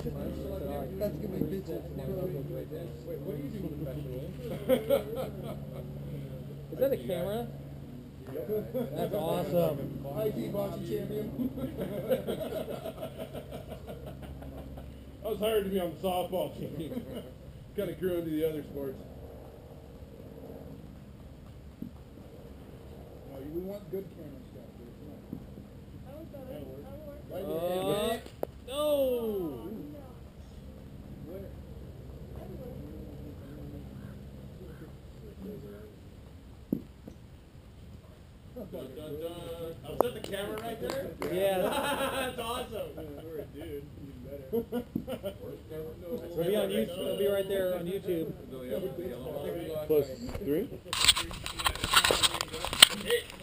That's gonna be bitch. Wait, what are you doing professionally? Is that a camera? That's awesome. IT boxing champion. I was hired to be on the softball team. Kind of grew into the other sports. No, we want good camera stuff. Right No! Dun, dun, dun. Oh, is that the camera right there? Yeah. That's awesome. You're a dude. Even better. We'll be on YouTube. We'll be right there on YouTube. +3?